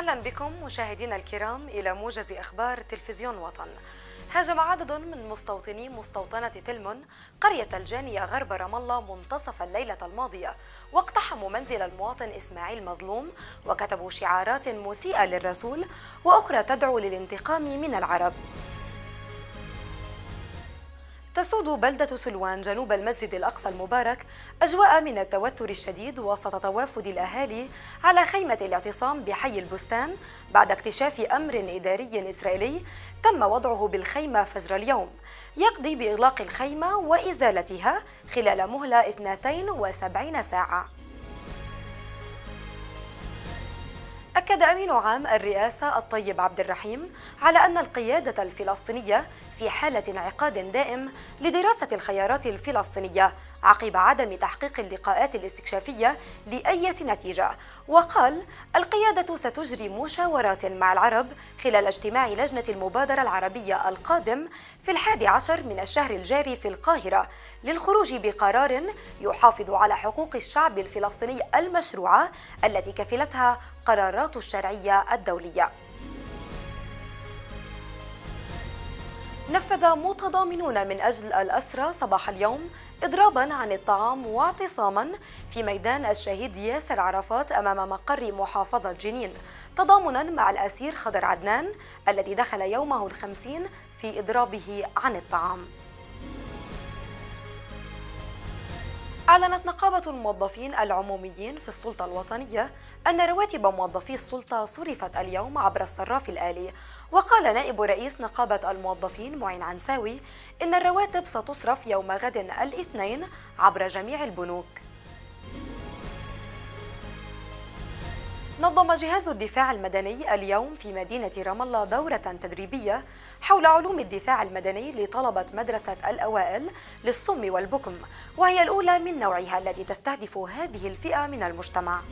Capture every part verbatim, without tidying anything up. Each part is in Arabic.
أهلا بكم مشاهدينا الكرام إلى موجز أخبار تلفزيون وطن. هاجم عدد من مستوطني مستوطنة تلمن قرية الجانية غرب رام الله منتصف الليلة الماضية، واقتحموا منزل المواطن إسماعيل مظلوم وكتبوا شعارات مسيئة للرسول وأخرى تدعو للانتقام من العرب. تسود بلدة سلوان جنوب المسجد الأقصى المبارك أجواء من التوتر الشديد وسط توافد الأهالي على خيمة الاعتصام بحي البستان بعد اكتشاف أمر إداري إسرائيلي تم وضعه بالخيمة فجر اليوم يقضي بإغلاق الخيمة وإزالتها خلال مهلة اثنتين وسبعين ساعة. أكد أمين عام الرئاسة الطيب عبد الرحيم على أن القيادة الفلسطينية في حالة انعقاد دائم لدراسة الخيارات الفلسطينية عقب عدم تحقيق اللقاءات الاستكشافية لأي نتيجة، وقال القيادة ستجري مشاورات مع العرب خلال اجتماع لجنة المبادرة العربية القادم في الحادي عشر من الشهر الجاري في القاهرة للخروج بقرار يحافظ على حقوق الشعب الفلسطيني المشروعة التي كفلتها قرارات الشرعية الدولية. نفذ متضامنون من أجل الأسرى صباح اليوم إضرابا عن الطعام واعتصاما في ميدان الشهيد ياسر عرفات أمام مقر محافظة جنين تضامنا مع الأسير خضر عدنان الذي دخل يومه الخمسين في إضرابه عن الطعام. أعلنت نقابة الموظفين العموميين في السلطة الوطنية أن رواتب موظفي السلطة صرفت اليوم عبر الصراف الآلي، وقال نائب رئيس نقابة الموظفين معين عنساوي إن الرواتب ستصرف يوم غد الاثنين عبر جميع البنوك. نظم جهاز الدفاع المدني اليوم في مدينة رام الله دورة تدريبية حول علوم الدفاع المدني لطلبة مدرسة الأوائل للصم والبكم، وهي الأولى من نوعها التي تستهدف هذه الفئة من المجتمع.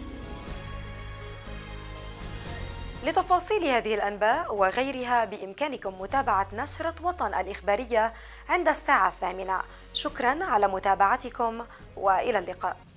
لتفاصيل هذه الأنباء وغيرها بإمكانكم متابعة نشرة وطن الإخبارية عند الساعة الثامنة. شكرا على متابعتكم وإلى اللقاء.